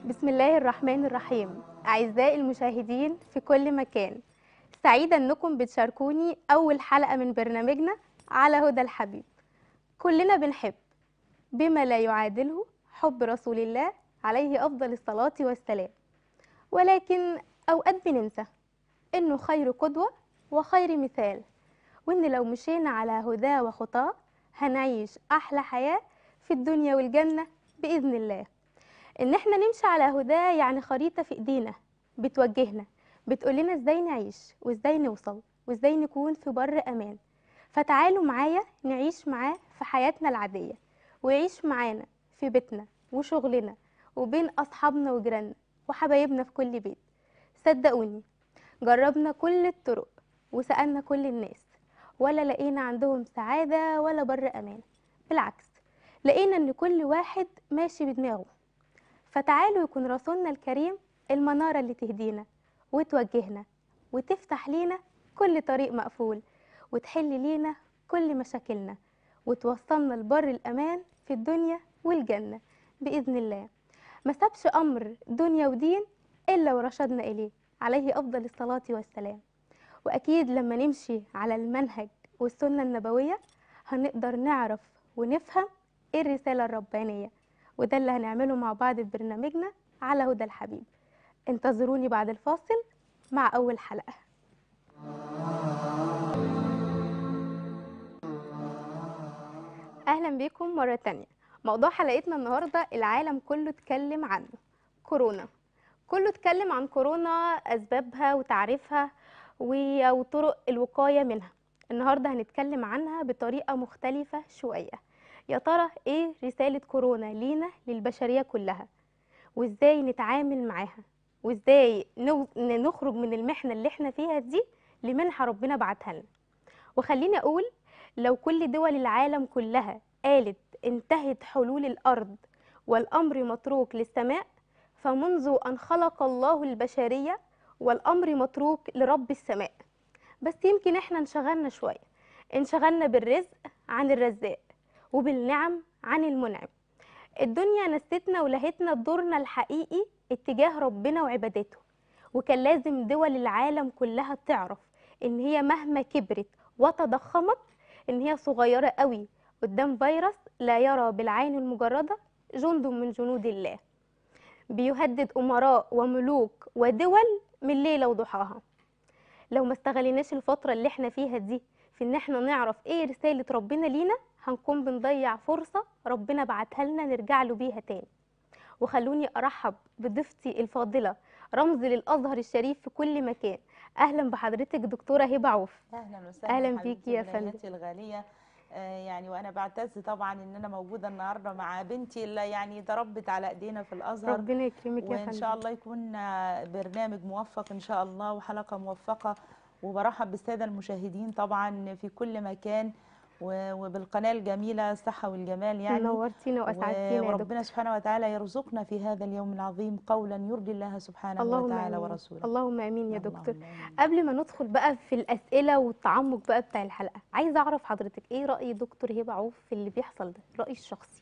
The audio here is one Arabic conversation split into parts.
بسم الله الرحمن الرحيم. أعزائي المشاهدين في كل مكان، سعيدة أنكم بتشاركوني أول حلقة من برنامجنا على هدى الحبيب. كلنا بنحب بما لا يعادله حب رسول الله عليه أفضل الصلاة والسلام، ولكن أوقات بننسى إنه خير قدوة وخير مثال، وإن لو مشينا على هداه وخطاه هنعيش أحلى حياة في الدنيا والجنة بإذن الله. ان احنا نمشي على هداه يعني خريطة في ايدينا بتوجهنا، بتقولنا ازاي نعيش وازاي نوصل وازاي نكون في بر امان. فتعالوا معايا نعيش معاه في حياتنا العادية، ويعيش معانا في بيتنا وشغلنا وبين اصحابنا وجيراننا وحبايبنا في كل بيت. صدقوني، جربنا كل الطرق وسألنا كل الناس، ولا لقينا عندهم سعادة ولا بر امان. بالعكس، لقينا ان كل واحد ماشي بدماغه. فتعالوا يكون رسولنا الكريم المنارة اللي تهدينا وتوجهنا وتفتح لينا كل طريق مقفول، وتحل لينا كل مشاكلنا، وتوصلنا لبر الأمان في الدنيا والجنة بإذن الله. ما سابش أمر دنيا ودين إلا ورشدنا إليه عليه أفضل الصلاة والسلام. وأكيد لما نمشي على المنهج والسنة النبوية هنقدر نعرف ونفهم إيه الرسالة الربانية، وده اللي هنعمله مع بعض في برنامجنا على هدى الحبيب. انتظروني بعد الفاصل مع أول حلقة. أهلا بكم مرة تانية. موضوع حلقتنا النهاردة العالم كله اتكلم عنه، كورونا. كله اتكلم عن كورونا، أسبابها وتعريفها وطرق الوقاية منها. النهاردة هنتكلم عنها بطريقة مختلفة شوية. يا ترى ايه رسالة كورونا لينا للبشرية كلها، وازاي نتعامل معاها، وازاي نخرج من المحنة اللي احنا فيها دي لمنحة ربنا بعتها لنا. وخليني اقول، لو كل دول العالم كلها قالت انتهت حلول الارض والامر متروك للسماء، فمنذ ان خلق الله البشرية والامر متروك لرب السماء. بس يمكن احنا انشغلنا شوية، انشغلنا بالرزق عن الرزاق وبالنعم عن المنعم. الدنيا نستنا ولهتنا دورنا الحقيقي اتجاه ربنا وعبادته. وكان لازم دول العالم كلها تعرف ان هي مهما كبرت وتضخمت ان هي صغيرة قوي قدام فيروس لا يرى بالعين المجردة جند من جنود الله، بيهدد امراء وملوك ودول من ليلة وضحاها. لو ما استغليناش الفترة اللي احنا فيها دي في ان احنا نعرف ايه رسالة ربنا لينا، هنكون بنضيع فرصة ربنا بعتها لنا نرجع له بيها تاني. وخلوني ارحب بضيفتي الفاضلة، رمز للازهر الشريف في كل مكان. اهلا بحضرتك دكتورة هبة عوف. اهلا وسهلا اهلا بيكي حبيبتي يا فندم. غنياتي الغاليه. يعني وانا بعتز طبعا ان انا موجوده النهارده مع بنتي اللي يعني تربت على ايدينا في الازهر. ربنا يكرمك يا وان شاء فندم. الله يكون برنامج موفق ان شاء الله وحلقه موفقه. وبرحب بالساده المشاهدين طبعا في كل مكان وبالقناه الجميله الصحه والجمال يعني. نورتينا واسعدتينا يا وربنا دكتور. سبحانه وتعالى يرزقنا في هذا اليوم العظيم قولا يرضي الله سبحانه اللهم وتعالى امين، ورسوله. اللهم امين يا دكتور. اللهم امين. قبل ما ندخل بقى في الاسئله والتعمق بقى بتاع الحلقه، عايزه اعرف حضرتك ايه راي دكتور هبه عوف في اللي بيحصل ده، رايي الشخصي.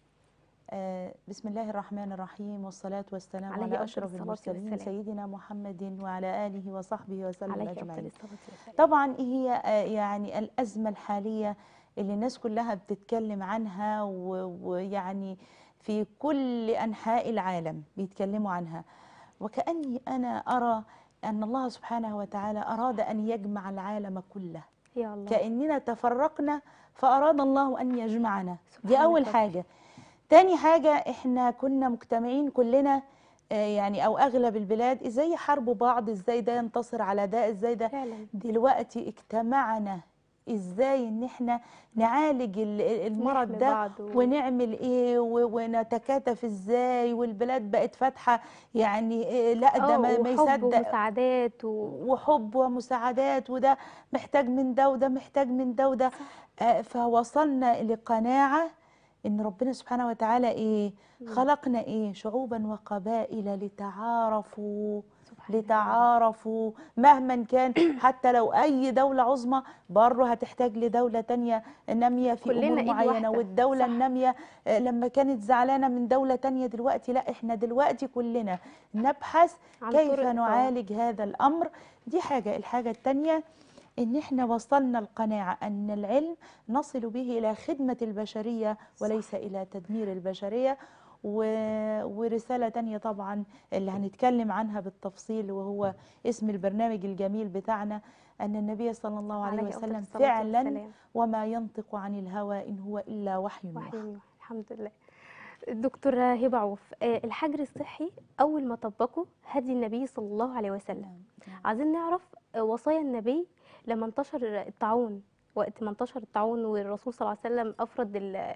بسم الله الرحمن الرحيم والصلاة والسلام عليه على افضل أشرف الصلاه المرسلين والسلام. سيدنا محمد وعلى آله وصحبه وسلم عليه افضل أجمعين. الصلاه والسلام. طبعا هي يعني الأزمة الحالية اللي الناس كلها بتتكلم عنها ويعني في كل أنحاء العالم بيتكلموا عنها. وكأني أنا أرى أن الله سبحانه وتعالى أراد أن يجمع العالم كله، يا الله. كأننا تفرقنا فأراد الله أن يجمعنا. دي أول سبحانك ربي. حاجة. تاني حاجة، احنا كنا مجتمعين كلنا يعني او اغلب البلاد ازاي يحاربوا بعض، ازاي ده ينتصر على ده، ازاي ده. فعلا. دلوقتي اجتمعنا ازاي ان احنا نعالج المرض نحمي ده بعض ونعمل ايه ونتكاتف ازاي، والبلاد بقت فاتحة يعني. لا ده ما وحب يصدق. ومساعدات وحب ومساعدات، وده محتاج من ده وده محتاج من ده وده. صح. فوصلنا لقناعة ان ربنا سبحانه وتعالى ايه مم. خلقنا ايه شعوبا وقبائل لتعارفوا. سبحانك يا رب. لتعارفوا مهما كان، حتى لو اي دولة عظمى برضه هتحتاج لدولة تانية نامية في امور كلنا ايد معينة، واحده. والدولة صح. النامية لما كانت زعلانة من دولة تانية دلوقتي، لا احنا دلوقتي كلنا نبحث عن كيف طرق نعالج هذا الامر. دي حاجة. الحاجة التانية ان احنا وصلنا القناعة ان العلم نصل به الى خدمة البشرية وليس صح. الى تدمير البشرية. و... ورسالة تانية طبعا اللي هنتكلم عنها بالتفصيل، وهو اسم البرنامج الجميل بتاعنا، أن النبي صلى الله عليه عليه افضل وسلم الصلاه فعلا والسلام. وما ينطق عن الهوى إن هو إلا وحي وحي يوحى. يوحى. الحمد لله. دكتور هبة عوف، الحجر الصحي أول ما طبقه هدي النبي صلى الله عليه وسلم. نعم نعم. عايزين نعرف وصايا النبي لما انتشر الطاعون. وقت ما انتشر الطاعون والرسول صلى الله عليه وسلم أفرض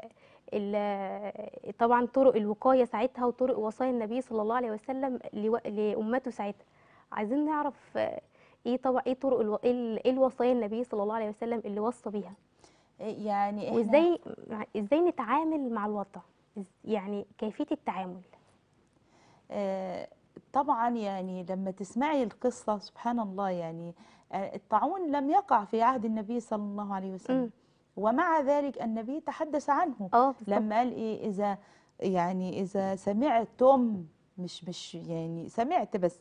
طبعا طرق الوقاية ساعتها وطرق وصايا النبي صلى الله عليه وسلم لأمته ساعتها. عايزين نعرف ايه طبعا ايه طرق ايه الوصايا النبي صلى الله عليه وسلم اللي وصى بيها، يعني احنا وازاي نتعامل مع الوضع، يعني كيفية التعامل. آه، طبعا يعني لما تسمعي القصة سبحان الله، يعني الطاعون لم يقع في عهد النبي صلى الله عليه وسلم، امم. ومع ذلك النبي تحدث عنه بالظبط. لما قال ايه اذا يعني اذا سمعتم، مش يعني سمعت بس،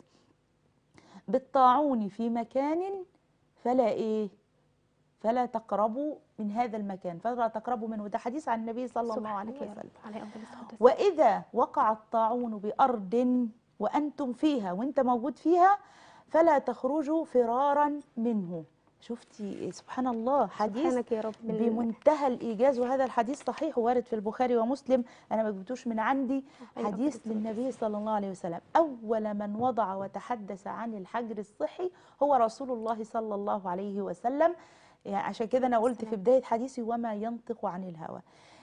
بالطاعون في مكان فلا ايه فلا تقربوا من هذا المكان، فلا تقربوا منه. ده حديث عن النبي صلى الله عليه سبحانك يا رب. وسلم. عليه افضل الصلاه والسلام. وإذا وقع الطاعون بأرض وأنتم فيها، وأنت موجود فيها، فلا تخرجوا فرارا منه. شفتي سبحان الله، حديث سبحانك يا رب بمنتهى الإيجاز، وهذا الحديث صحيح وارد في البخاري ومسلم، أنا ما جبتوش من عندي. عليه افضل حديث الصلاه للنبي والسلام. صلى الله عليه وسلم. أول من وضع وتحدث عن الحجر الصحي هو رسول الله صلى الله عليه وسلم. يعني عشان كده أنا قلت في السلام. بداية حديثي وما ينطق عن الهوى.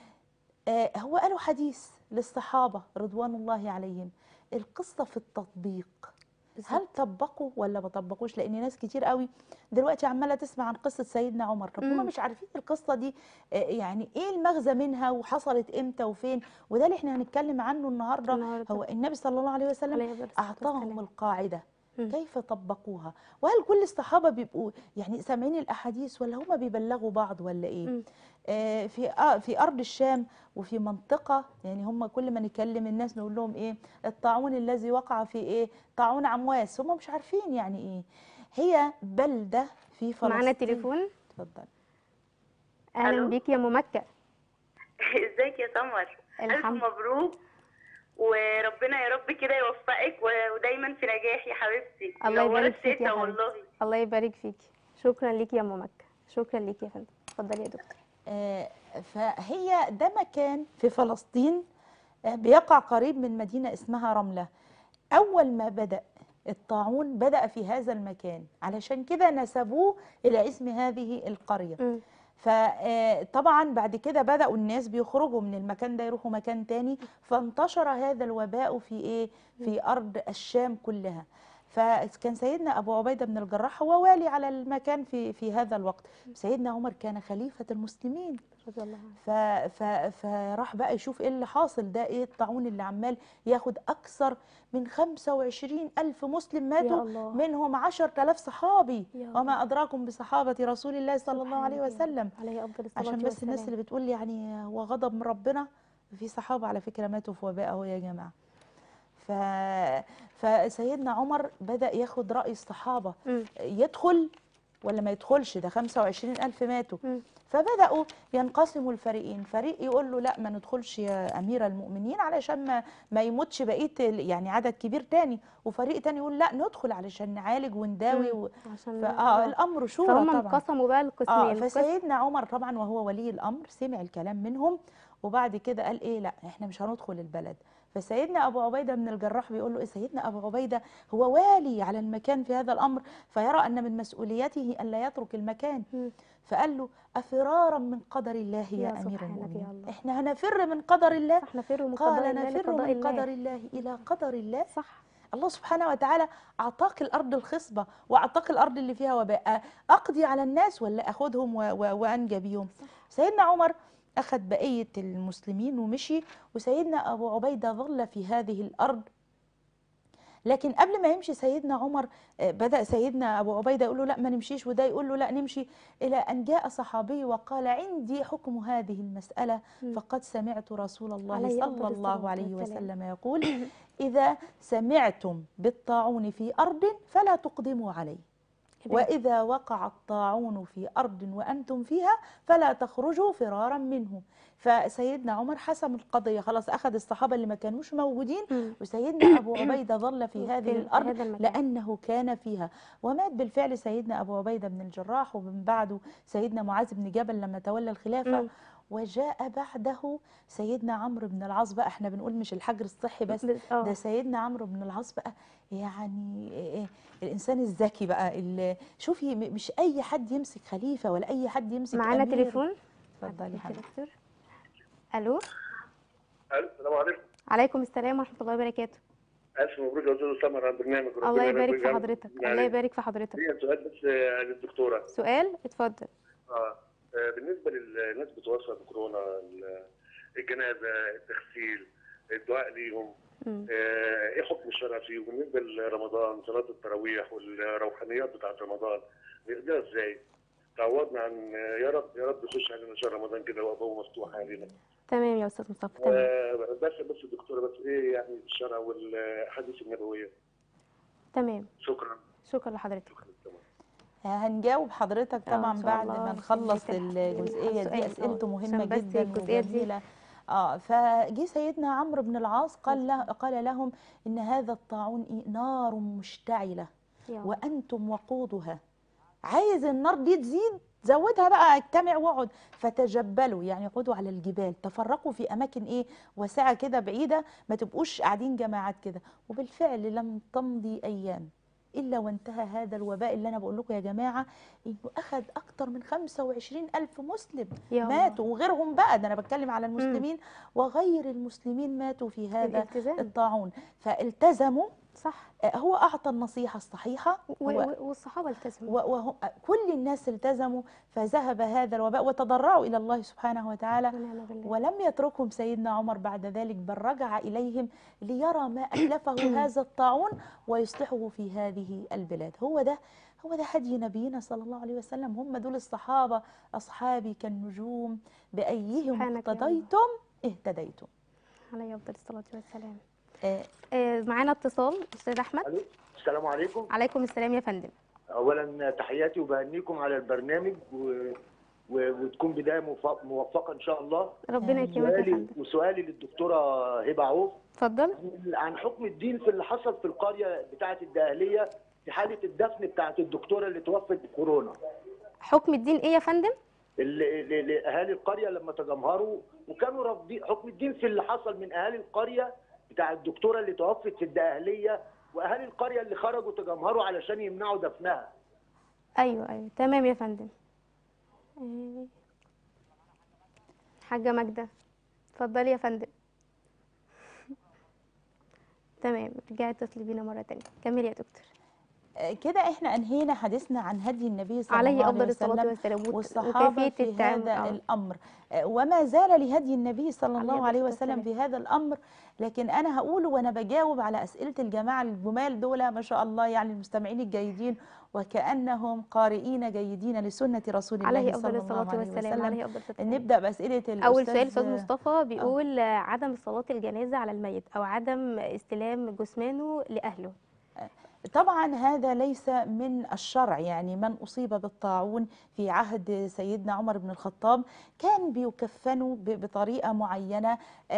هو قالوا حديث للصحابة رضوان الله عليهم. القصة في التطبيق، هل بالظبط. طبقوا ولا ما طبقوش؟ لان ناس كتير قوي دلوقتي عماله تسمع عن قصه سيدنا عمر، طب هم امم. مش عارفين القصه دي يعني ايه المغزى منها وحصلت امتى وفين. وده اللي احنا هنتكلم عنه النهارده. النهارده. هو النبي صلى الله عليه وسلم عليه افضل الصلاه اعطاهم والسلام. القاعده، امم. كيف طبقوها؟ وهل كل الصحابه بيبقوا يعني سامعين الاحاديث ولا هم بيبلغوا بعض ولا ايه؟ امم. في ارض الشام وفي منطقه، يعني هم كل ما نكلم الناس نقول لهم ايه الطاعون الذي وقع في ايه طاعون عمواس، هم مش عارفين يعني ايه. هي بلده في معانا فلسطين. تليفون. اتفضل. اهلا الو. بيك يا ام مكه. ازيك يا سمر؟ الف الحمد. مبروك، وربنا يا رب كده يوفقك ودايما في نجاح يا حبيبتي. الله منوره يبارك فيك يا الشتا حبيبتي. والله. الله يبارك فيك. شكرا ليك يا ام مكه. شكرا ليك يا فندم. اتفضلي يا دكتور. فهي ده مكان في فلسطين بيقع قريب من مدينه اسمها رمله. أول ما بدأ الطاعون بدأ في هذا المكان، علشان كده نسبوه إلى اسم هذه القرية. امم. فطبعا بعد كده بدأوا الناس بيخرجوا من المكان ده يروحوا مكان تاني، فانتشر هذا الوباء في إيه؟ في أرض الشام كلها. فكان سيدنا أبو عبيدة بن الجراح هو والي على المكان في هذا الوقت. سيدنا عمر كان خليفة المسلمين. رضي الله عنه. فراح بقى يشوف ايه اللي حاصل ده، ايه الطاعون اللي عمال ياخد اكثر من 25 ألف مسلم يا ماتوا، الله. منهم 10,000 صحابي. يا وما الله. أدراكم بصحابة رسول الله صلى الله عليه سبحانك يا رب. وسلم. عليه افضل الصلاه عشان بس الناس والسلام. اللي بتقول يعني هو غضب من ربنا، في صحابة على فكرة ماتوا في وباء اهو يا جماعة. ف... فسيدنا عمر بدأ ياخد رأي الصحابة، امم. يدخل ولا ما يدخلش، ده 25 ألف ماتوا. امم. فبدأوا ينقسموا الفريقين، فريق يقول له لا ما ندخلش يا أمير المؤمنين علشان ما يموتش بقية يعني عدد كبير تاني، وفريق تاني يقول لا ندخل علشان نعالج ونداوي عشان الأمر شورى فهم طبعا. انقسموا بقى القسمين. فسيدنا عمر طبعا وهو ولي الأمر سمع الكلام منهم، وبعد كده قال ايه لا احنا مش هندخل البلد. فسيدنا ابو عبيده بن الجراح بيقول له ايه سيدنا ابو عبيده هو والي على المكان في هذا الامر، فيرى ان من مسؤوليته الا يترك المكان. مم. فقال له افرارا من قدر الله يا يا امير سبحانك يا المؤمنين، الله. احنا هنفر من قدر الله؟ صح، نفر من قضاء قال الله نفر لقضاء من قدر الله. الله الى قدر الله. صح. الله سبحانه وتعالى اعطاك الارض الخصبه واعطاك الارض اللي فيها وباء، اقضي على الناس ولا اخدهم وانجى بيهم؟ سيدنا عمر أخذ بقية المسلمين ومشي، وسيدنا أبو عبيدة ظل في هذه الأرض. لكن قبل ما يمشي سيدنا عمر بدأ سيدنا أبو عبيدة يقول له لا ما نمشيش، وده يقول له لا نمشي، إلى أن جاء صحابي وقال عندي حكم هذه المسألة، فقد سمعت رسول الله عليه أفضل صلى الله الصلاة عليه والسلام. وسلم يقول إذا سمعتم بالطاعون في أرض فلا تقدموا عليه، وإذا وقع الطاعون في أرض وأنتم فيها فلا تخرجوا فرارا منه. فسيدنا عمر حسم القضية، خلاص أخذ الصحابة اللي ما كانوش موجودين، وسيدنا أبو عبيدة ظل في هذه في الأرض هذا المكان. لأنه كان فيها. ومات بالفعل سيدنا أبو عبيدة بن الجراح، ومن بعده سيدنا معاذ بن جبل لما تولى الخلافة. وجاء بعده سيدنا عمرو بن العاص. بقى احنا بنقول مش الحجر الصحي بس، ده سيدنا عمرو بن العاص بقى يعني الإنسان الذكي بقى، اللي شوفي مش أي حد يمسك خليفة ولا أي حد يمسك معانا أمير. تليفون. اتفضلي حضرتك. الو. السلام عليكم. عليكم السلام ورحمه الله وبركاته. الف مبروك يا استاذ سمر على البرنامج. الله يبارك في حضرتك. الله يبارك في حضرتك. ليا سؤال بس للدكتوره. سؤال اتفضل. بالنسبه للناس بتوفى بكورونا، الجنازه، التغسيل، الدعاء ليهم، ايه حكم الشرع فيه؟ وبالنسبه لرمضان، صلاه التراويح والروحانيات بتاعت رمضان نقضيها ازاي؟ تعوضنا عن يا رب يا رب يخش علينا شهر رمضان كده وابوه مفتوح علينا. تمام يا استاذ مصطفى. تمام. بس الدكتوره بس ايه يعني الشرع والاحاديث النبويه. تمام. شكرا لحضرتك. هنجاوب حضرتك طبعا بعد ما نخلص الجزئيه دي. اسئلته مهمه جدا وجميله. فجي سيدنا عمرو بن العاص قال لهم ان هذا الطاعون نار مشتعله وانتم وقودها، عايز النار دي تزيد زودها بقى، اجتمع واقعد. فتجبلوا يعني اقعدوا على الجبال، تفرقوا في اماكن واسعه كده بعيده، ما تبقوش قاعدين جماعات كده. وبالفعل لم تمضي ايام الا وانتهى هذا الوباء اللي انا بقول لكم يا جماعه انه اخذ اكتر من 25,000 مسلم ماتوا، وغيرهم بقى، ده انا بتكلم على المسلمين وغير المسلمين ماتوا في هذا الطاعون. فالتزموا. صح. هو أعطى النصيحة الصحيحة والصحابة التزموا، كل الناس التزموا، فذهب هذا الوباء وتضرعوا إلى الله سبحانه وتعالى. ولم يتركهم سيدنا عمر بعد ذلك، بل رجع إليهم ليرى ما أتلفه هذا الطاعون ويصلحه في هذه البلاد. هو ده هدي نبينا صلى الله عليه وسلم. هم دول الصحابة، أصحابي كالنجوم بأيهم اقتديتم اهتديتم. عليه أفضل الصلاة والسلام. معانا اتصال استاذ احمد. السلام عليكم. عليكم السلام يا فندم. اولا تحياتي وبهنيكم على البرنامج وتكون بدايه موفقه ان شاء الله. ربنا يكرمك يا فندم. وسؤالي للدكتوره هبه عوف. اتفضل. عن حكم الدين في اللي حصل في القريه بتاعه الدقهليه في حاله الدفن بتاعه الدكتوره اللي توفت بكورونا. حكم الدين ايه يا فندم؟ اهالي القريه لما تجمهروا وكانوا رافضين حكم الدين في اللي حصل من اهالي القريه بتاع الدكتوره اللي توفت في الدقهليه، واهالي القريه اللي خرجوا تجمهروا علشان يمنعوا دفنها. ايوه تمام يا فندم. حاجه ماجده اتفضلي يا فندم. تمام، رجعي اتصلي بينا مره ثانيه. كملي يا دكتور. كده احنا انهينا حديثنا عن هدي النبي صلى الله عليه عليه الصلاه وسلم والصحابه في هذا الامر، وما زال لهدي النبي صلى الله عليه وسلم في هذا الامر. لكن انا هقوله وانا بجاوب على اسئله الجماعه الجمال دول، ما شاء الله يعني المستمعين الجيدين وكانهم قارئين جيدين لسنه رسول الله صلى الله عليه وسلم. نبدا باسئله الاستاذ. اول سؤال استاذ مصطفى بيقول عدم صلاه الجنازه على الميت او عدم استلام جثمانه لاهله. طبعا هذا ليس من الشرع. يعني من أصيب بالطاعون في عهد سيدنا عمر بن الخطاب كان بيكفنوا بطريقة معينة،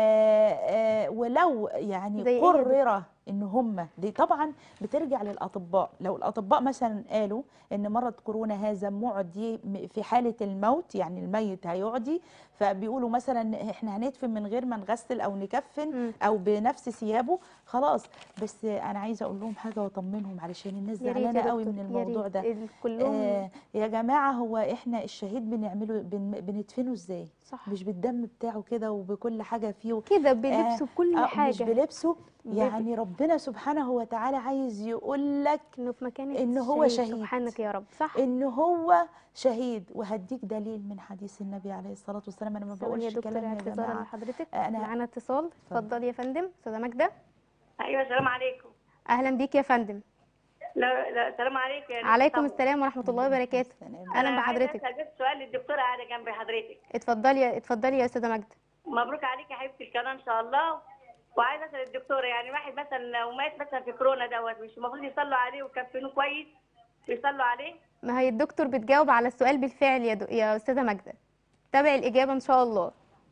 ولو يعني قرر ان هم دي طبعا بترجع للاطباء. لو الاطباء مثلا قالوا ان مرض كورونا هذا معدي في حاله الموت، يعني الميت هيعدي، فبيقولوا مثلا احنا هندفن من غير ما نغسل او نكفن او بنفس ثيابه، خلاص. بس انا عايزه اقول لهم حاجه واطمنهم علشان الناس زعلانه قوي من الموضوع ده. كلهم يا جماعه، هو احنا الشهيد بنعمله بندفنه ازاي؟ صح. مش بالدم بتاعه كده وبكل حاجه فيه. كده بلبسه بكل مش حاجه، بلبسه. يعني ربنا سبحانه وتعالى عايز يقول لك انه في مكان إن هو شهيد. سبحانك يا رب. صح. ان هو شهيد. وهديك دليل من حديث النبي عليه الصلاه والسلام. انا ما ثواني يا بقولش دكتور، كلام يا اعتذارا جماعه. لحضرتك، انا معانا اتصال. اتفضلي يا فندم. استاذه ماجده. ايوه السلام عليكم. اهلا بيك يا فندم. لا السلام عليكم يا عليكم السلام ورحمه الله وبركاته. اهلا انا عايزه بحضرتك. اسال سؤال للدكتوره قاعده جنب حضرتك. اتفضلي يا استاذه ماجده. مبروك عليك يا حبيبتي القناه ان شاء الله. وعايزه اسال الدكتوره، يعني واحد مثلا لو مات مثلا في كورونا مش المفروض يصلوا عليه ويكفنوه كويس ويصلوا عليه؟ ما هي الدكتور بتجاوب على السؤال بالفعل يا استاذه ماجده. تابع الاجابه ان شاء الله.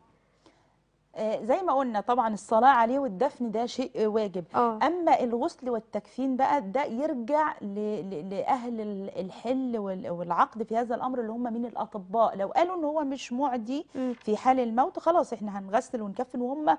زي ما قلنا طبعا الصلاة عليه والدفن ده شيء واجب. أما الغسل والتكفين بقى ده يرجع لأهل الحل والعقد في هذا الأمر، اللي هم من الأطباء. لو قالوا إن هو مش معدي في حال الموت، خلاص إحنا هنغسل ونكفن، وهم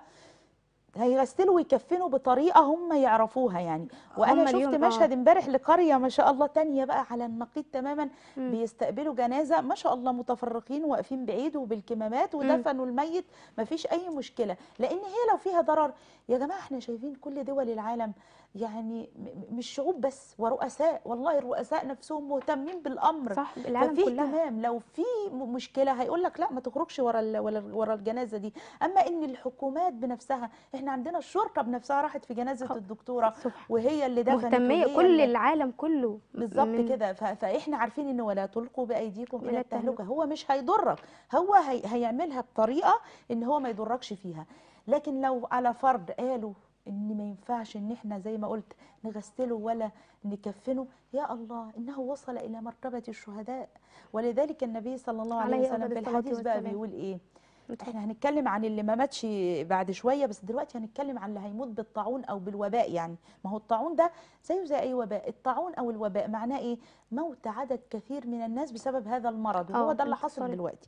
هيغسلوا ويكفنوا بطريقه هم يعرفوها يعني. وانا شفت مشهد امبارح لقريه ما شاء الله تانية بقى على النقيض تماما، بيستقبلوا جنازه ما شاء الله متفرقين واقفين بعيد وبالكمامات ودفنوا الميت، ما فيش اي مشكله. لان هي لو فيها ضرر يا جماعه، احنا شايفين كل دول العالم يعني مش شعوب بس ورؤساء، والله الرؤساء نفسهم مهتمين بالامر. صح، العالم ففي كلها اهتمام. لو في مشكله هيقول لك لا ما تخرجش ورا الجنازه دي. اما ان الحكومات بنفسها، احنا عندنا الشرطه بنفسها راحت في جنازه الدكتوره وهي اللي دفنت، مهتميه كل العالم كله بالظبط كده. فاحنا عارفين ان ولا تلقوا بايديكم الى التهلكه. هو مش هيضرك، هو هيعملها بطريقه ان هو ما يضركش فيها. لكن لو على فرض قالوا ان ما ينفعش ان احنا زي ما قلت نغسله ولا نكفنه، يا الله انه وصل الى مرتبه الشهداء. ولذلك النبي صلى الله عليه وسلم في الحديث بقى بيقول ايه؟ احنا هنتكلم عن اللي ما ماتش بعد شويه، بس دلوقتي هنتكلم عن اللي هيموت بالطاعون او بالوباء. يعني ما هو الطاعون ده زيه زي اي وباء. الطاعون او الوباء معناه ايه؟ موت عدد كثير من الناس بسبب هذا المرض، وهو ده اللي حصل دلوقتي.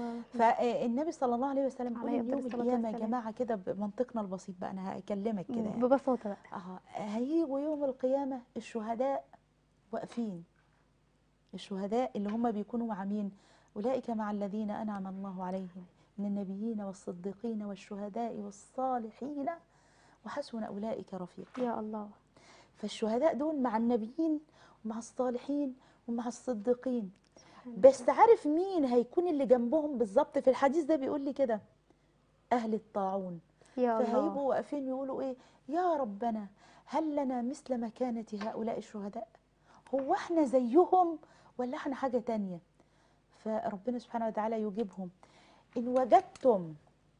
فالنبي صلى الله عليه وسلم قال يوم القيامه يا جماعه كده بمنطقنا البسيط بقى، انا هكلمك كده يعني ببساطه بقى. هيجوا يوم القيامه الشهداء واقفين. الشهداء اللي هم بيكونوا مع مين؟ اولئك مع الذين انعم الله عليهم من النبيين والصديقين والشهداء والصالحين وحسن أولئك رفيقا. يا الله. فالشهداء دول مع النبيين ومع الصالحين ومع الصديقين. بس عارف مين هيكون اللي جنبهم بالظبط؟ في الحديث ده بيقول لي كده أهل الطاعون. يا الله. فهيبقوا واقفين يقولوا إيه؟ يا ربنا هل لنا مثل مكانة هؤلاء الشهداء؟ هو احنا زيهم ولا احنا حاجة تانية؟ فربنا سبحانه وتعالى يجيبهم إن وجدتم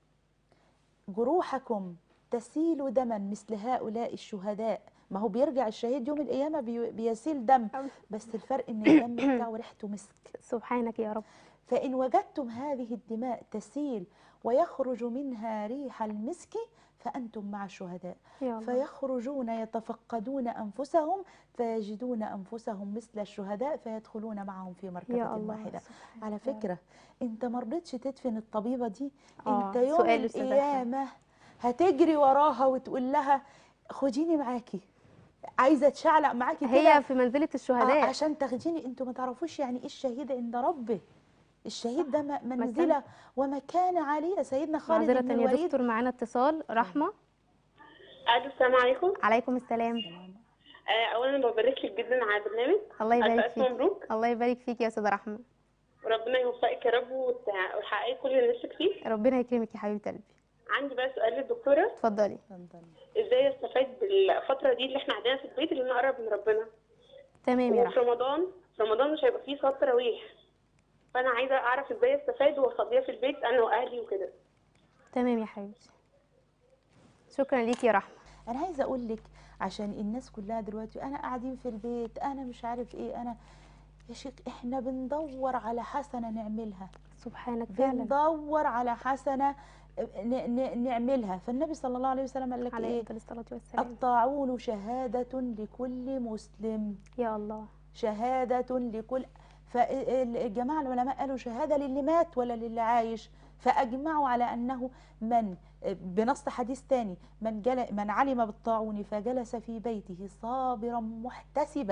جروحكم تسيل دما مثل هؤلاء الشهداء. ما هو بيرجع الشهيد يوم القيامة بيسيل دم، بس الفرق إن الدم بتاعه ريحته مسك. سبحانك يا رب. فإن وجدتم هذه الدماء تسيل ويخرج منها ريح المسك فأنتم مع الشهداء. فيخرجون يتفقدون أنفسهم فيجدون أنفسهم مثل الشهداء فيدخلون معهم في مركبة واحدة. على فكرة أنت مرضتش تدفن الطبيبة دي، أنت يوم القيامة هتجري وراها وتقول لها خديني معاكي، عايزة تشعلق معاكي كده، هي في منزلة الشهداء عشان تاخديني. أنتوا ما تعرفوش يعني إيه الشهيد عند ربه. الشهيد ده منزلة ومكانة عالية. سيدنا خالد بن الوليد. يا دكتور معانا اتصال. رحمة. الو السلام عليكم. عليكم السلام. اولا ببارك لك جدا على البرنامج. الله يبارك فيك. مبروك. الله يبارك فيك يا استاذه رحمه. وربنا يوفقك يا رب وتحققي كل اللي نفسك فيه. ربنا يكرمك يا حبيبه قلبي. عندي بقى سؤال للدكتوره. اتفضلي. ازاي استفاد بالفتره دي اللي احنا قاعدين في البيت اللي نقرب من ربنا؟ تمام يا رحمه. في رمضان مش هيبقى فيه صلاه تراويح، فانا عايزه اعرف ازاي استفاد واصليها في البيت انا واهلي وكده. تمام يا حبيبتي. شكرا ليكي يا رحمه. انا عايزه اقول لك عشان الناس كلها دلوقتي انا قاعدين في البيت، انا مش عارف ايه، انا يا شيخ احنا بندور على حسنه نعملها. سبحانك فعلا. بندور على حسنه نعملها. فالنبي صلى الله عليه وسلم قال لك ايه؟ الطاعون شهاده لكل مسلم. يا الله. شهاده لكل. فالجماعه العلماء قالوا شهاده للي مات ولا للي عايش، فاجمعوا على انه من بنص حديث ثاني من علم بالطاعون فجلس في بيته صابرا محتسبا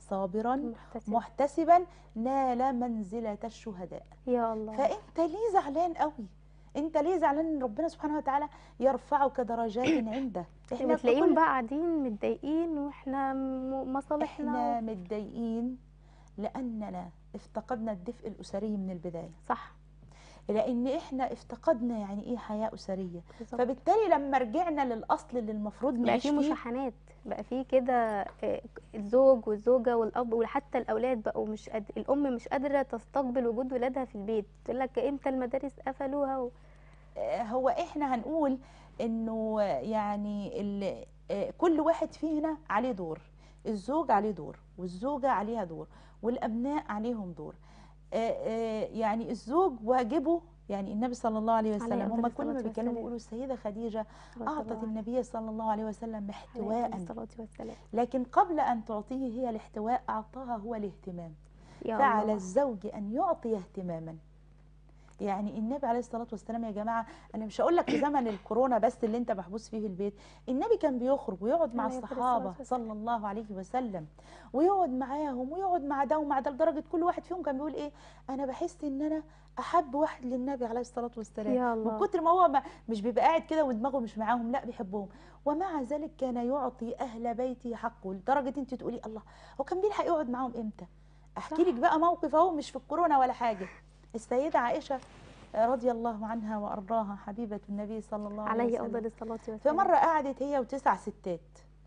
صابرا محتسبا نال منزلة الشهداء. يا الله. فانت ليه زعلان قوي؟ انت ليه زعلان ان ربنا سبحانه وتعالى يرفعك درجات عنده؟ احنا وتلاقيهم بقى قاعدين متضايقين واحنا مصالحنا احنا متضايقين لاننا افتقدنا الدفء الاسري من البدايه. صح. لان احنا افتقدنا يعني ايه حياه اسريه. بالظبط. فبالتالي لما رجعنا للاصل اللي المفروض بقى نعيش في فيه، مشاحنات، بقى في كده الزوج والزوجه والاب وحتى الاولاد بقوا مش الام مش قادره تستقبل وجود ولادها في البيت، تقول لك امتى المدارس قفلوها هو احنا هنقول انه يعني كل واحد فينا عليه دور. الزوج عليه دور، والزوجه عليها دور، والابناء عليهم دور. يعني الزوج واجبه، يعني النبي صلى الله عليه وسلم، هم كل ما بيتكلموا بيقولوا السيده خديجه اعطت النبي صلى الله عليه وسلم احتواء، لكن قبل ان تعطيه هي الاحتواء اعطاها هو الاهتمام. فعلى الزوج ان يعطي اهتماما. يعني النبي عليه الصلاه والسلام يا جماعه، انا مش هقول لك في زمن الكورونا بس اللي انت محبوس فيه البيت، النبي كان بيخرج ويقعد مع الصحابه صلى الله عليه وسلم، ويقعد معاهم ويقعد مع ده ومع ده، لدرجه كل واحد فيهم كان بيقول ايه، انا بحس ان انا احب واحد للنبي عليه الصلاه والسلام، من كتر ما هو مش بيبقى قاعد كده ودماغه مش معاهم، لا بيحبهم. ومع ذلك كان يعطي اهل بيته حقه، لدرجه انت تقولي الله، هو كان بيلحق يقعد معاهم امتى؟ احكي لك بقى موقف اهو مش في الكورونا ولا حاجه. السيده عائشه رضي الله عنها وارضاها، حبيبه النبي صلى الله عليه وسلم، عليه افضل الصلاه والسلام، فمره قعدت هي وتسع ستات،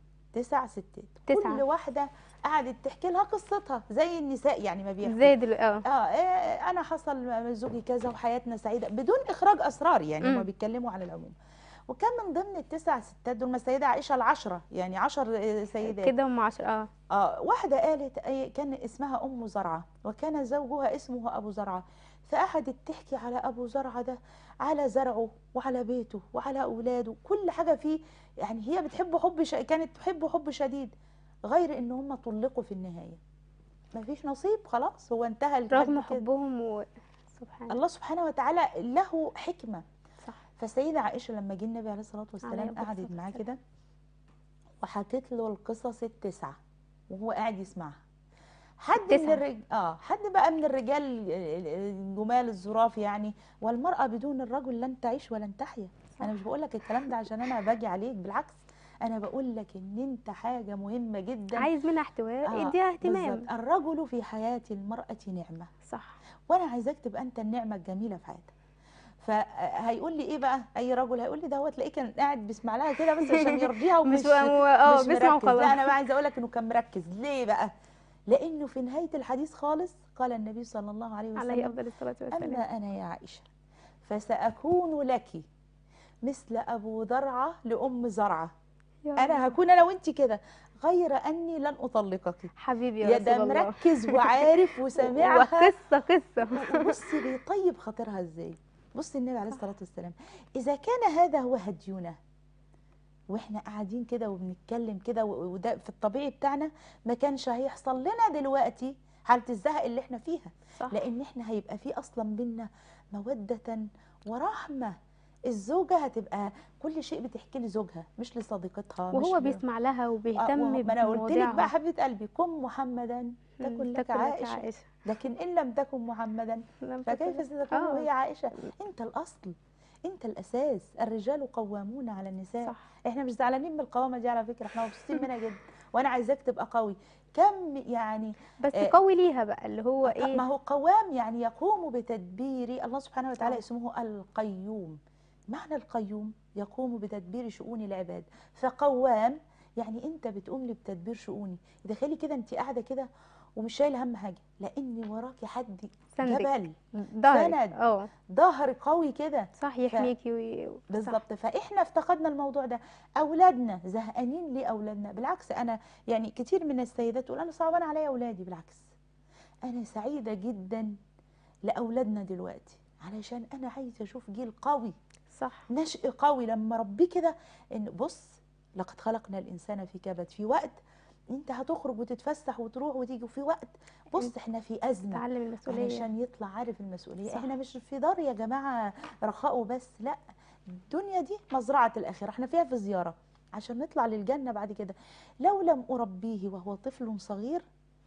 كل واحده قعدت تحكي لها قصتها زي النساء، يعني ما بيحكوا زي دلوقتي انا حصل زوجي كذا وحياتنا سعيده، بدون اخراج اسرار، يعني هم بيتكلموا على العموم. وكان من ضمن التسع ستات دول السيده عائشه العشره، يعني 10 سيدات كده هم 10. واحده قالت كان اسمها ام زرعه، وكان زوجها اسمه ابو زرعه. فقعدت تحكي على ابو زرعه ده، على زرعه وعلى بيته وعلى اولاده، كل حاجه فيه، يعني هي بتحبه كانت تحبه حب شديد، غير ان هم طلقوا في النهايه، ما فيش نصيب، خلاص هو انتهى رغم حبهم سبحان الله سبحانه وتعالى له حكمه. صح. فالسيده عائشه لما جه النبي عليه الصلاه والسلام قعدت معاه كده وحكت له القصص التسعه وهو قاعد يسمعها. حد بقى من الرجال الجمال الظراف يعني، والمرأة بدون الرجل لن تعيش ولن تحيا. انا مش بقول لك الكلام ده عشان انا باجي عليك، بالعكس انا بقول لك ان انت حاجة مهمة جدا عايز منها احتواء، اديها اهتمام. بالظبط. الرجل في حياة المرأة نعمة، صح، وانا عايزاك تبقى انت النعمة الجميلة في حياتها. فهيقول لي ايه بقى، اي رجل هيقول لي ده هو تلاقيه كان قاعد بيسمع لها كده بس عشان يرضيها ومش مش مركز. لا انا بقى عايزه اقول لك انه كان مركز. ليه بقى؟ لانه في نهايه الحديث خالص قال النبي صلى الله عليه وسلم عليه افضل الصلاه والسلام، اما انا يا عائشه فساكون لك مثل ابو ذرعه لام زرعه. انا هكون انا وانت كده، غير اني لن اطلقك. حبيبي يا ده مركز وعارف وسامعها قصه وبصي بيطيب خاطرها ازاي. بصي النبي عليه الصلاه والسلام اذا كان هذا هو هدينا واحنا قاعدين كده وبنتكلم كده، وده في الطبيعي بتاعنا، ما كانش هيحصل لنا دلوقتي حاله الزهق اللي احنا فيها. صح. لان احنا هيبقى في اصلا بينا موده ورحمه. الزوجه هتبقى كل شيء بتحكي لزوجها مش لصديقتها، وهو بيسمع لها وبيهتم ما انا قلت لك بقى حبيبه قلبي، كن محمدا تكن لك عائشه، لكن ان لم تكن محمدا فكيف ستكون هي عائشه؟ انت الاصل، انت الاساس. الرجال قوامون على النساء. صح. احنا مش زعلانين من القوامه دي على فكره، احنا مبسوطين منها جدا، وانا عايزاك تبقى قوي. كم يعني بس قوي ليها بقى اللي هو ايه، ما هو قوام يعني يقوم بتدبير الله سبحانه وتعالى، اسمه القيوم. معنى القيوم يقوم بتدبير شؤون العباد، فقوام يعني انت بتقوم لي بتدبير شؤوني. تخيلي كده انت قاعده كده ومش شايله هم حاجه، لان وراكي حد جبل سند ظهر قوي كده، صح، يحميكي بالظبط. فاحنا افتقدنا الموضوع ده. اولادنا زهقانين ليه؟ اولادنا بالعكس، انا يعني كتير من السيدات تقول انا صعبان عليا اولادي، بالعكس انا سعيده جدا لاولادنا دلوقتي، علشان انا عايزه اشوف جيل قوي، صح، نشء قوي لما ربيه كده. ان بص لقد خلقنا الانسان في كبد، في وقت انت هتخرج وتتفسح وتروح وتيجي، وفي وقت بص احنا في ازمه، تعلم المسؤوليه علشان يطلع عارف المسؤوليه. صح. احنا مش في دار يا جماعه رخاء وبس، لا، الدنيا دي مزرعه الاخره، احنا فيها في زياره عشان نطلع للجنه بعد كده. لو لم اربيه وهو طفل صغير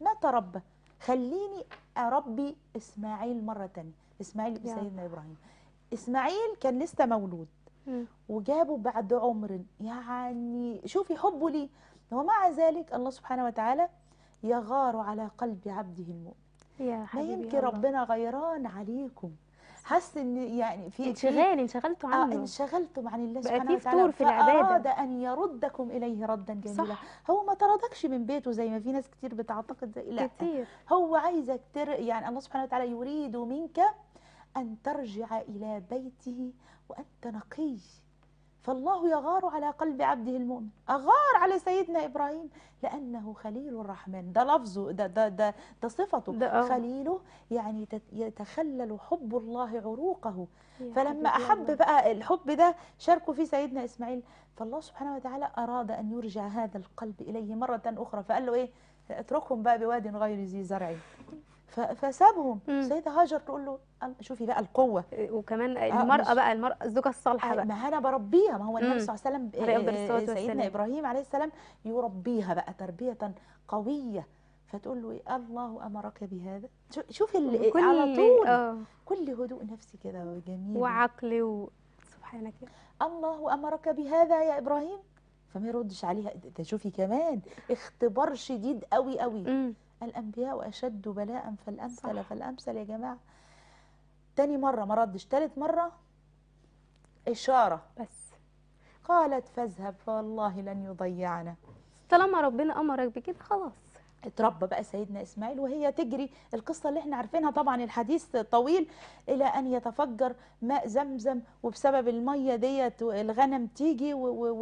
نتربى. خليني اربي اسماعيل مره تانية. اسماعيل ابن يا سيدنا ابراهيم. اسماعيل كان لسه مولود وجابه بعد عمر، يعني شوفي حبه ليه، ومع ذلك الله سبحانه وتعالى يغار على قلب عبده المؤمن. يا ما حبيبي يمكن الله. ربنا غيران عليكم، حس ان يعني في انشغلتوا عنه. انشغلتم عن الله بقى سبحانه في فتور وتعالى، في العبادة. فأراد أن يردكم إليه ردا جميلا. صح. هو ما طردكش من بيته زي ما في ناس كتير بتعتقد، زي لا، كتير. هو عايزك يعني الله سبحانه وتعالى يريد منك أن ترجع إلى بيته وأنت نقي. فالله يغار على قلب عبده المؤمن. أغار على سيدنا إبراهيم لأنه خليل الرحمن، ده لفظه، ده صفته، ده خليله، يعني يتخلل حب الله عروقه. يا فلما حبيبي أحب الله. بقى الحب ده شاركوا فيه سيدنا إسماعيل، فالله سبحانه وتعالى أراد أن يرجع هذا القلب إليه مرة أخرى، فقال له إيه؟ اتركهم بقى بواد غير ذي زرع. فسابهم. سيدة هاجر تقول له، شوفي بقى القوة. وكمان المرأة بقى، المرأة الزوجة الصالحة بقى. ما انا بربيها، ما هو النبي صلى الله عليه عليه أفضل الصلاة وسلم سيدنا والسلام. ابراهيم عليه السلام يربيها بقى تربية قوية. فتقول له إيه؟ الله امرك بهذا. شوفي على طول كل هدوء نفسي كده وجميل وعقل سبحانك. الله امرك بهذا يا ابراهيم، فما يردش عليها. ده شوفي كمان اختبار شديد قوي قوي. الانبياء اشد بلاء فالامثل فالامثل يا جماعه. تاني مره ما ردش، تالت مره اشاره بس قالت فاذهب فوالله لن يضيعنا. طالما ربنا امرك بكده خلاص. اتربى بقى سيدنا اسماعيل وهي تجري. القصه اللي احنا عارفينها طبعا، الحديث طويل، الى ان يتفجر ماء زمزم، وبسبب الميه ديت الغنم تيجي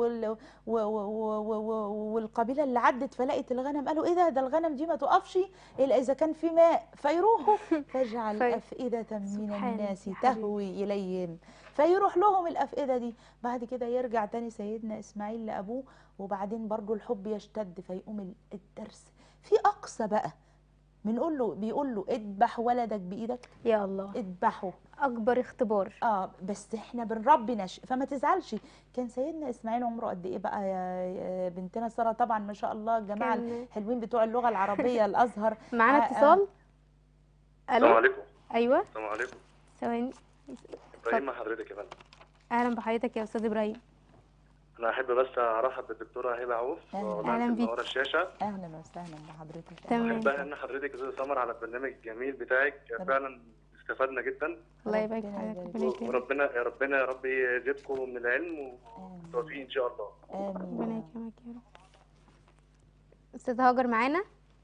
والقبيله اللي عدت فلقت الغنم، قالوا ايه ده الغنم دي ما تقفش الا اذا كان في ماء، فيروحوا فاجعل افئده من الناس تهوي اليهم، فيروح لهم الافئده دي. بعد كده يرجع تاني سيدنا اسماعيل لابوه، وبعدين برضه الحب يشتد، فيقوم الدرس في اقصى بقى. بيقول له اذبح ولدك بايدك. يا الله، اذبحه. اكبر اختبار. بس احنا بنربي نشء، فما تزعلش. كان سيدنا اسماعيل عمره قد ايه بقى يا بنتنا ساره؟ طبعا ما شاء الله الجماعه الحلوين بتوع اللغه العربيه الازهر. معانا اتصال. السلام عليكم. ايوه السلام عليكم. ثواني. ابراهيم مع حضرتك يا فندم. اهلا بحضرتك يا استاذ ابراهيم. انا احب بس ارحب بالدكتوره هبه عوف، اهلا بيك. ورا الشاشه. اهلا وسهلا بحضرتك. تمام. احب ان حضرتك استاذ سمر على البرنامج الجميل بتاعك، فعلا استفدنا جدا. الله يبارك في حضرتك. وربنا يا رب يزيدكم من العلم والتوفيق ان شاء الله. امين. ربنا يكرمك يا رب. استاذ هاجر معانا.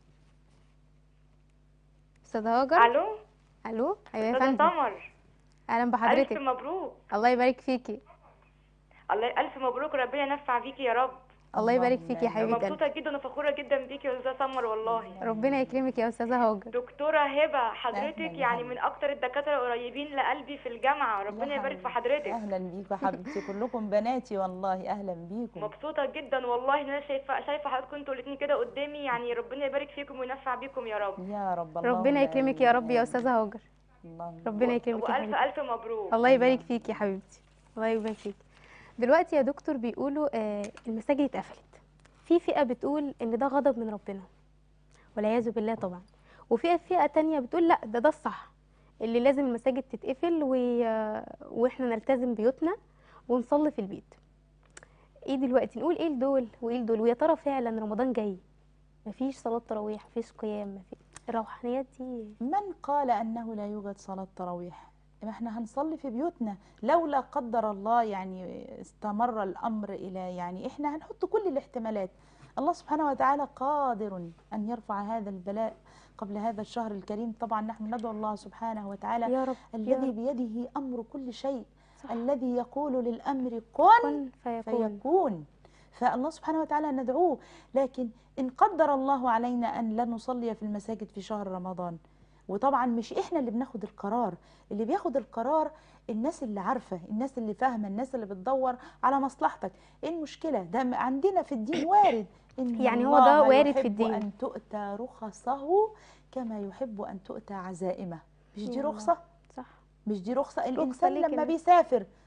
استاذ هاجر. الو. الو. ايوه يا فندم. سمر. اهلا بحضرتك. الف مبروك. الله يبارك فيكي. الله الف مبروك، ربنا ينفع بيكي يا رب. الله يبارك فيكي يا حبيبتي. مبسوطه جدا وفخوره جدا بيكي يا استاذه سمر والله. ربنا يكرمك يا استاذه هاجر. دكتوره هبه حضرتك يعني من اكتر الدكاتره قريبين لقلبي في الجامعه، ربنا يبارك في حضرتك. اهلا بيكم يا حبيبتي، كلكم بناتي والله. اهلا بيكم. مبسوطه جدا والله ان انا شايفه حضراتكم انتوا الاثنين كده قدامي، يعني ربنا يبارك فيكم وينفع بيكم يا رب. يا رب. ربنا يكرمك يا رب يا استاذه هاجر. ربنا يكرمك يا حبيبتي. والف مبروك. الله يبارك فيكي يا حبيبتي. الله يبارك فيكي. دلوقتي يا دكتور بيقولوا المساجد اتقفلت. في فئة بتقول ان ده غضب من ربنا والعياذ بالله طبعا، وفي فئة تانية بتقول لا ده الصح، اللي لازم المساجد تتقفل واحنا نلتزم بيوتنا ونصلي في البيت. ايه دلوقتي نقول ايه لدول وايه لدول؟ ويا ترى فعلا رمضان جاي مفيش صلاة تراويح، مفيش قيام، مفيش الروحانيات دي؟ من قال انه لا يوجد صلاة تراويح؟ ما احنا هنصلي في بيوتنا، لولا قدر الله يعني استمر الامر الى يعني احنا هنحط كل الاحتمالات. الله سبحانه وتعالى قادر ان يرفع هذا البلاء قبل هذا الشهر الكريم. طبعا نحن ندعو الله سبحانه وتعالى يا رب الذي بيده امر كل شيء، صح. الذي يقول للامر كن فيكون. فالله سبحانه وتعالى ندعوه. لكن ان قدر الله علينا ان لا نصلي في المساجد في شهر رمضان، وطبعا مش احنا اللي بناخد القرار، اللي بياخد القرار الناس اللي عارفه، الناس اللي فاهمه، الناس اللي بتدور على مصلحتك. ايه المشكله؟ ده عندنا في الدين وارد. إن يعني هو ده وارد في الدين، ان تؤتى رخصه كما يحب ان تؤتى عزائمه. مش دي رخصه؟ صح. مش دي رخصه؟ الانسان لما بيسافر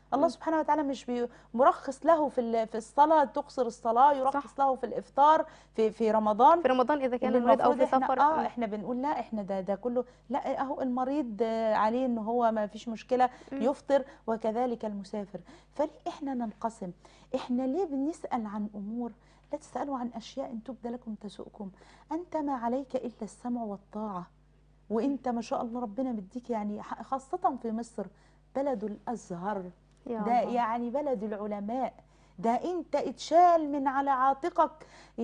الله سبحانه وتعالى مش مرخص له في الصلاه تقصر الصلاه، يرخص له في الافطار في رمضان. في رمضان اذا كان اللي مريض او المفروض في احنا سفر. احنا بنقول لا، احنا ده كله لا، اهو المريض عليه ان هو ما فيش مشكله يفطر، وكذلك المسافر. فليه احنا ننقسم؟ احنا ليه بنسال عن امور؟ لا تسالوا عن اشياء ان تبد لكم تسؤكم. انت ما عليك الا السمع والطاعه، وانت ما شاء الله ربنا مديك يعني، خاصه في مصر بلد الازهر، يا ده الله. يعني بلد العلماء، ده انت اتشال من على عاتقك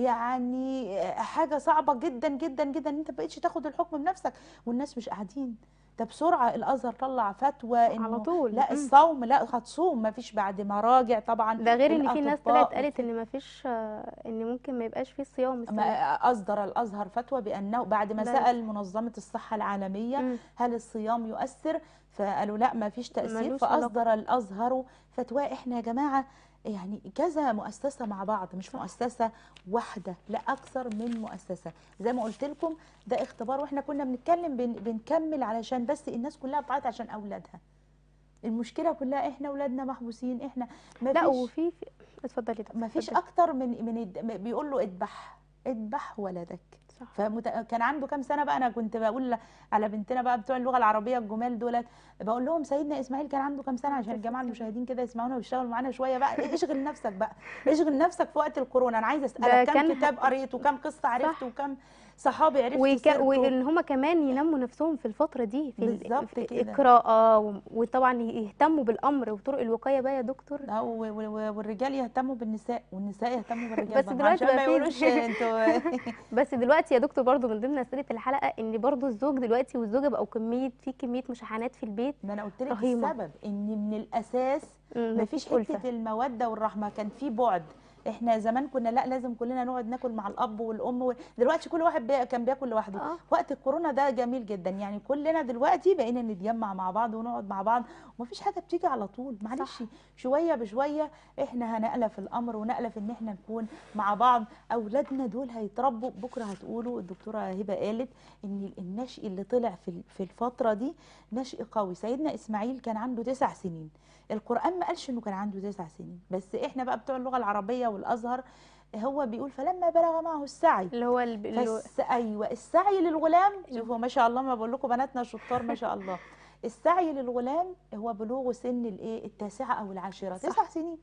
يعني حاجه صعبه جدا جدا جدا، انت بقيتش تاخد الحكم بنفسك والناس مش قاعدين. ده بسرعه الازهر طلع فتوى على انه طول. لا الصوم لا هتصوم، ما فيش بعد ما راجع طبعا ده غير ان في ناس طلعت الاطباء قالت ان ما فيش، ان ممكن ما يبقاش فيه صيام السنه دي. أصدر الأزهر فتوى بأنه بعد ما لازم. سأل منظمة الصحة العالمية هل الصيام يؤثر، فقالوا لا ما فيش تأثير، ملوش علاقة. فأصدر الأزهر فتوى. إحنا يا جماعة يعني كذا مؤسسة مع بعض، مش صح. مؤسسة واحدة، لا أكثر من مؤسسة. زي ما قلت لكم ده اختبار، وإحنا كنا بنتكلم بنكمل علشان بس الناس كلها بتعيط عشان أولادها. المشكلة كلها إحنا أولادنا محبوسين، إحنا ما لا، فيش وفي اتفضلي دكتور، ما فيش اتفضلي. اكتر بيقول له اذبح ولدك. صح. كان عنده كام سنه بقى؟ انا كنت بقول على بنتنا بقى بتوع اللغه العربيه الجمال دولت، بقول لهم سيدنا اسماعيل كان عنده كام سنه عشان الجماعه المشاهدين كده يسمعونا ويشتغلوا معانا شويه بقى. اشغل نفسك بقى، اشغل نفسك في وقت الكورونا. انا عايزه ده اسالك كم كان كتاب قريت وكم قصه عرفت وكم صحابي عرفت سيرته. وان هما كمان ينموا نفسهم في الفتره دي في بالظبط في كده. القراءه، وطبعا يهتموا بالامر وطرق الوقايه بقى يا دكتور. والرجال يهتموا بالنساء والنساء يهتموا بالرجال بس برضه، دلوقتي عشان بقى ما في يقولوش انتوا بس دلوقتي يا دكتور برضو من ضمن اسئله الحلقه ان برضو الزوج دلوقتي والزوجه بقوا كميه مشاحنات في البيت. ما انا قلت لك رهيبة. السبب ان من الاساس مفيش مفيش ألفة. حته الموده والرحمه، كان في بعد. احنا زمان كنا لا لازم كلنا نقعد ناكل مع الاب والام دلوقتي كل واحد كان بياكل لوحده. وقت الكورونا ده جميل جدا، يعني كلنا دلوقتي بقينا نتجمع مع بعض ونقعد مع بعض، ومفيش حاجه بتيجي على طول، معلش شويه بشويه احنا هنألف الامر ونألف ان احنا نكون مع بعض. اولادنا دول هيتربوا بكره، هتقولوا الدكتوره هبه قالت ان النشء اللي طلع في الفتره دي نشء قوي. سيدنا اسماعيل كان عنده 9 سنين، القرآن ما قالش انه كان عنده 9 سنين، بس احنا بقى بتوع اللغة العربية والازهر هو بيقول فلما بلغ معه السعي، اللي هو ايوه السعي للغلام. شوفوا ما شاء الله، ما بقول لكم بناتنا شطار ما شاء الله. السعي للغلام هو بلوغ سن الايه 9 أو 10، 9 سنين.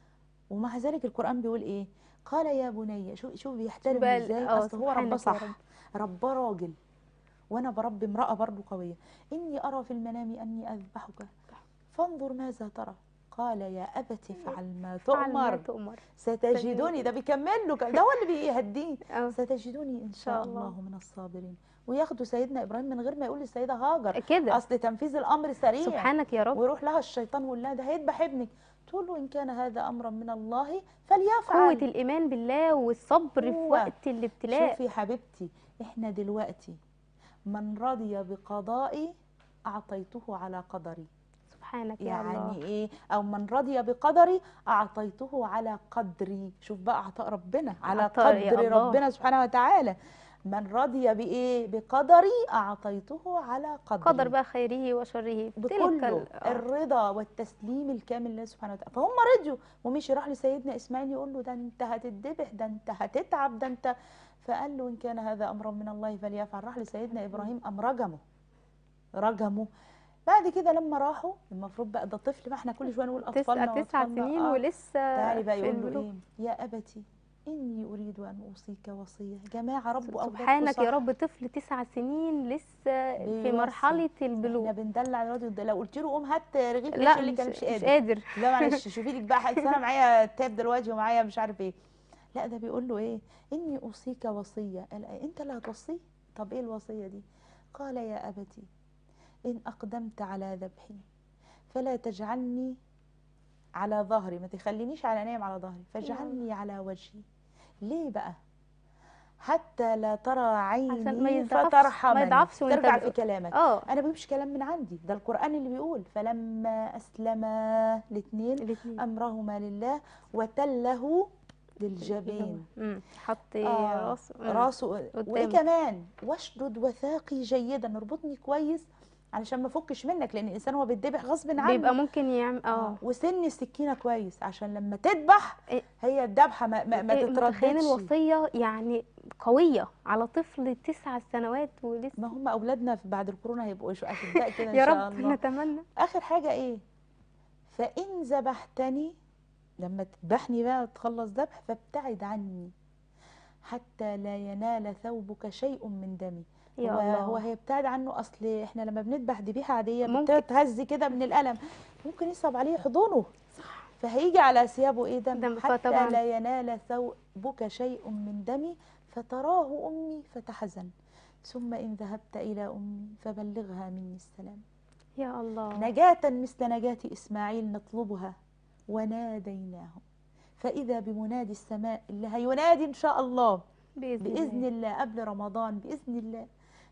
ومع ذلك القرآن بيقول ايه؟ قال يا بني، شوف بيحترم ازاي، اصل هو رباه صح، رباه راجل، وانا بربي امرأة برضو قوية. اني ارى في المنام اني اذبحك فانظر ماذا ترى. قال يا أبت افعل ما تؤمر ستجدني. ده بيكمل له، ده هو اللي بيهديه. ستجدني إن شاء الله من الصابرين. وياخدوا سيدنا إبراهيم من غير ما يقول للسيدة هاجر كده، أصل تنفيذ الأمر سريع. سبحانك يا رب. ويروح لها الشيطان ويقول لها ده هيذبح ابنك، تقول له إن كان هذا أمرا من الله فليفعل. قوة الإيمان بالله والصبر في وقت الابتلاء. شوفي حبيبتي، إحنا دلوقتي من رضي بقضائي أعطيته على قدري. سبحانك يا يعني الله. ايه؟ او من رضي بقدري اعطيته على قدري. شوف بقى عطاء ربنا على قدر ربنا سبحانه وتعالى. من رضي بايه؟ بقدري اعطيته على قدري. قدر بقى خيره وشره بكله الرضا والتسليم الكامل لله سبحانه وتعالى. فهم رضيوا، ومشي راح لسيدنا اسماعيل يقول له ده انت هتتذبح، ده انت هتتعب، ده انت، فقال له ان كان هذا امرا من الله فليفعل. راح لسيدنا ابراهيم ام رجمه. بعد كده لما راحوا، المفروض بقى ده طفل، ما احنا كل شويه نقول اطفالنا 9 سنين ولسه تعالي بقى يقول له ايه؟ يا ابتي اني اريد ان اوصيك وصيه. يا جماعه رب سبحانك يا رب، طفل 9 سنين لسه في مرحله البلوغ. احنا بندلع الواد، لو قلت له قوم هات رغيف لا اللي كان مش قادر. لا معلش شوفي لك بقى انا معايا تاب دلوقتي ومعايا مش عارف ايه. لا ده بيقول له ايه؟ اني اوصيك وصيه. انت اللي هتوصيه؟ طب ايه الوصيه دي؟ قال يا ابتي إن أقدمت على ذبحي فلا تجعلني على ظهري، ما تخلينيش على نايم على ظهري، فاجعلني على وجهي. ليه بقى؟ حتى لا ترى عيني فترحمني. ما يضعفش ترجع في كلامك. أنا بجيبش كلام من عندي، ده القرآن اللي بيقول فلما أسلما الاثنين أمرهما لله وتله للجبين. حط راسه. وايه كمان؟ واشدد وثاقي جيدا، اربطني كويس علشان ما فكش منك، لان الانسان هو بيتذبح غصب عنه. بيبقى ممكن يعمل وسن السكينه كويس عشان لما تذبح إيه، هي الذبحه ما متخيل تترددش. الوصيه يعني قويه على طفل 9 سنوات ما ولسه. هم اولادنا بعد الكورونا هيبقوا اشداء كده ان يا شاء رب الله. نتمنى. اخر حاجه ايه؟ فان ذبحتني، لما تذبحني بقى وتخلص ذبح، فابتعد عني حتى لا ينال ثوبك شيء من دمي. يا هو الله. هيبتعد عنه. اصل احنا لما بنذبح ذبيحه عاديه ممكن. بتهز كده من الالم، ممكن يصعب عليه حضنه، فهيجي على ثيابه ايه؟ دم. حتى فطبعا لا ينال ثوبك شيء من دمي فتراه امي فتحزن، ثم ان ذهبت الى امي فبلغها مني السلام. يا الله. نجاة مثل نجاة اسماعيل نطلبها وناديناه، فاذا بمنادي السماء اللي هينادي ان شاء الله بإذن الله قبل رمضان بإذن الله،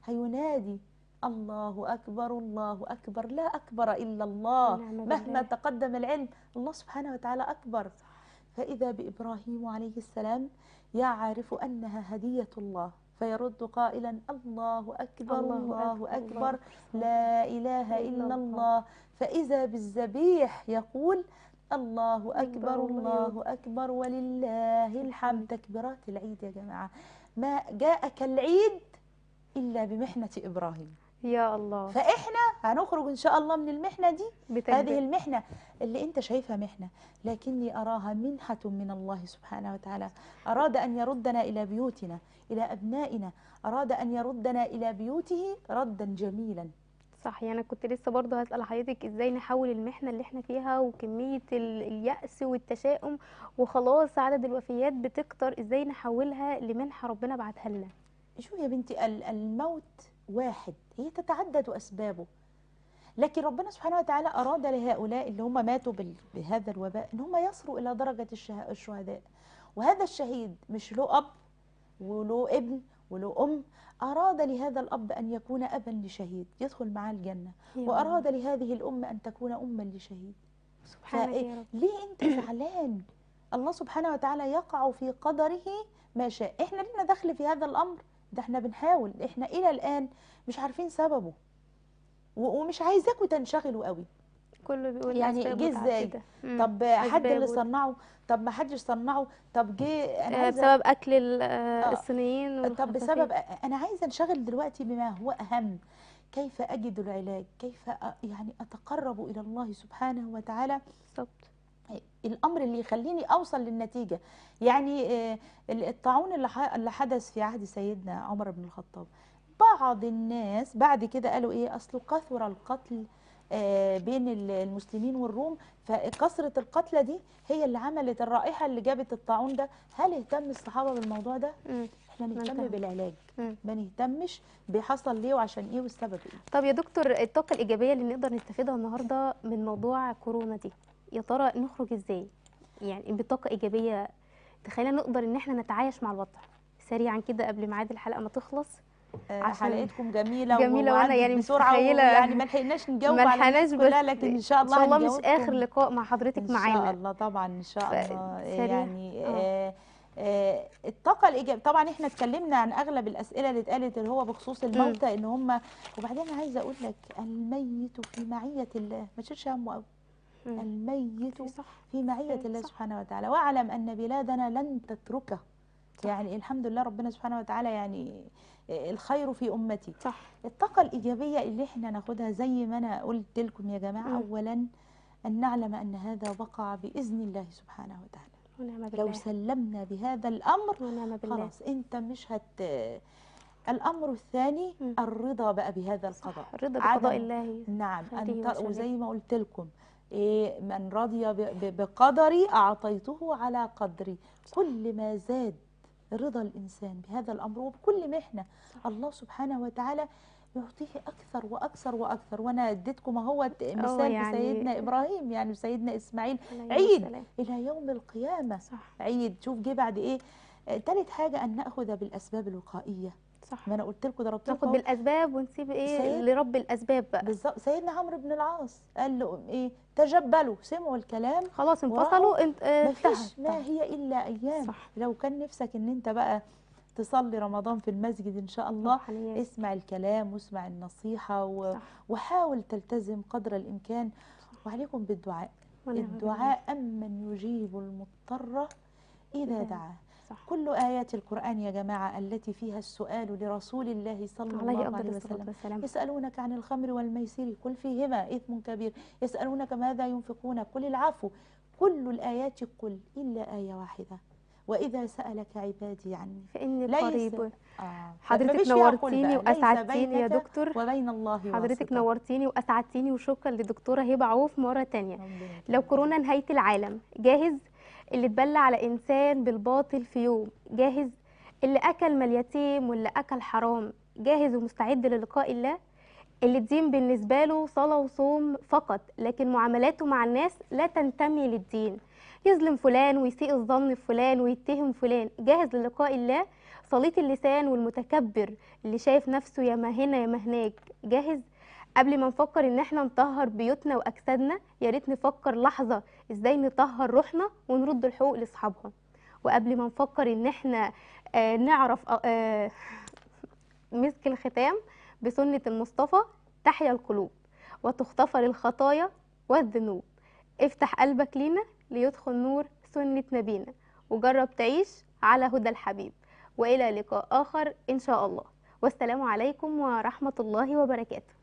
هينادي الله أكبر الله أكبر، لا أكبر إلا الله، مهما تقدم العلم الله سبحانه وتعالى أكبر. فإذا بإبراهيم عليه السلام يعرف أنها هدية الله، فيرد قائلا الله أكبر الله أكبر لا إله إلا الله. فإذا بالذبيح يقول الله أكبر الله أكبر ولله الحمد. تكبيرات العيد يا جماعة ما جاءك العيد إلا بمحنة إبراهيم. يا الله. فإحنا هنخرج إن شاء الله من المحنة دي. هذه المحنة اللي أنت شايفها محنة، لكني أراها منحة من الله سبحانه وتعالى. أراد أن يردنا إلى بيوتنا، إلى أبنائنا، أراد أن يردنا إلى بيوته ردا جميلا. صح. يعني كنت لسه برضه هسأل حضرتك ازاي نحول المحنة اللي احنا فيها وكمية اليأس والتشاؤم وخلاص عدد الوفيات بتكتر، ازاي نحولها لمنحة ربنا بعتها لنا؟ شوفي يا بنتي، الموت واحد، هي تتعدد أسبابه، لكن ربنا سبحانه وتعالى أراد لهؤلاء اللي هم ماتوا بهذا الوباء إن هم يصلوا إلى درجة الشهداء. وهذا الشهيد مش له أب وله ابن وله أم، أراد لهذا الأب أن يكون أبا لشهيد يدخل معاه الجنة، وأراد لهذه الأم أن تكون أما لشهيد. سبحانك يا رب. ليه أنت زعلان؟ الله سبحانه وتعالى يقع في قدره ما شاء. إحنا لنا دخل في هذا الأمر ده، إحنا بنحاول، إحنا إلى الآن مش عارفين سببه، ومش عايزاكوا تنشغلوا قوي. كله بيقول يعني جه ازاي؟ طب حد اللي صنعه؟ طب ما حدش صنعه؟ طب جه أنا بسبب اكل الصينيين طب بسبب انا عايزه انشغل دلوقتي بما هو اهم. كيف اجد العلاج؟ كيف يعني اتقرب الى الله سبحانه وتعالى؟ بالظبط. الامر اللي يخليني اوصل للنتيجه. يعني الطاعون اللي حدث في عهد سيدنا عمر بن الخطاب، بعض الناس بعد كده قالوا ايه؟ اصله كثر القتل بين المسلمين والروم، فكثرة القتلى دي هي اللي عملت الرائحة اللي جابت الطاعون ده. هل اهتم الصحابة بالموضوع ده؟ احنا نهتم بالعلاج، ما نهتمش بحصل ليه وعشان ايه والسبب ايه. طب يا دكتور، الطاقة الإيجابية اللي نقدر نستفيدها النهاردة من موضوع كورونا دي، يا ترى نخرج ازاي؟ يعني بطاقة إيجابية تخلينا نقدر ان احنا نتعايش مع الوضع. سريعا كده قبل ميعاد الحلقة ما تخلص. حلقتكم جميلة وانا يعني بسرعة يعني ما لحقناش نجاوب على الناس كلها، لكن ان شاء الله ان شاء الله مش اخر لقاء مع حضرتك معانا ان شاء الله. طبعا ان شاء الله. يعني الطاقة الإيجابية طبعا احنا اتكلمنا عن اغلب الاسئلة اللي اتقالت اللي هو بخصوص الموتى ان هم. وبعدين انا عايزة اقول لك الميت في معية الله، ما تشيلش همه قوي. الميت في معية الله سبحانه وتعالى، واعلم ان بلادنا لن تتركه. يعني الحمد لله ربنا سبحانه وتعالى يعني الخير في أمتي. صح. الطاقة الإيجابية اللي احنا ناخدها زي ما أنا قلت لكم يا جماعة، أولا أن نعلم أن هذا وقع بإذن الله سبحانه وتعالى. ونعم بالله. لو سلمنا بهذا الأمر ونعم بالله. خلاص أنت مش الأمر الثاني الرضا بقى بهذا القضاء. الرضا بقضاء الله. نعم. وزي ما قلت لكم من رضي بقدري أعطيته على قدري. كل ما زاد رضا الإنسان بهذا الأمر وبكل محنة الله سبحانه وتعالى يعطيه أكثر وأكثر وأكثر. وأنا اديتكم اهو مثال يعني بسيدنا إبراهيم، يعني بسيدنا إسماعيل، عيد إلى يوم القيامة. صح. عيد. شوف جه بعد إيه؟ ثالث حاجة أن نأخذ بالأسباب الوقائية. صح. ما أنا قلت لكم ضربت ناخد بالأسباب ونسيب إيه لرب الأسباب بقى. بالظبط. سيدنا عمرو بن العاص قال له إيه؟ تجبلوا، سمعوا الكلام خلاص انفصلوا. مفيش ما هي إلا أيام. صح. لو كان نفسك إن أنت بقى تصلي رمضان في المسجد إن شاء الله، صح عليك. اسمع الكلام واسمع النصيحة صح. وحاول تلتزم قدر الإمكان. وعليكم بالدعاء، الدعاء أمن يجيب المضطر إذا دعاه. صح. كل آيات القرآن يا جماعة التي فيها السؤال لرسول الله صلى الله عليه وسلم، يسألونك عن الخمر والميسر قل فيهما إثم كبير، يسألونك ماذا ينفقون قل العفو. كل الآيات قل إلا آية واحدة، وإذا سألك عبادي عني فإني قريب. حضرتك حضرتك نورتيني وأسعدتيني يا دكتور. وبين الله حضرتك واسطة. نورتيني وأسعدتيني، وشكرا لدكتورة هبة عوف مرة تانية. لو كورونا نهاية العالم، جاهز؟ اللي اتبلى على إنسان بالباطل في يوم، جاهز؟ اللي أكل مال يتيم واللي أكل حرام، جاهز ومستعد للقاء الله؟ اللي الدين بالنسبة له صلاة وصوم فقط، لكن معاملاته مع الناس لا تنتمي للدين، يظلم فلان ويسيء الظن في فلان ويتهم فلان، جاهز للقاء الله؟ صليت اللسان والمتكبر اللي شايف نفسه يا ما هنا يا ما هناك، جاهز؟ قبل ما نفكر ان احنا نطهر بيوتنا واجسادنا، يا ريت نفكر لحظه ازاي نطهر روحنا ونرد الحقوق لاصحابها. وقبل ما نفكر ان احنا نعرف مسك الختام بسنه المصطفى، تحيا القلوب وتغتفر الخطايا والذنوب. افتح قلبك لينا ليدخل نور سنه نبينا، وجرب تعيش على هدى الحبيب. والى لقاء اخر ان شاء الله، والسلام عليكم ورحمه الله وبركاته.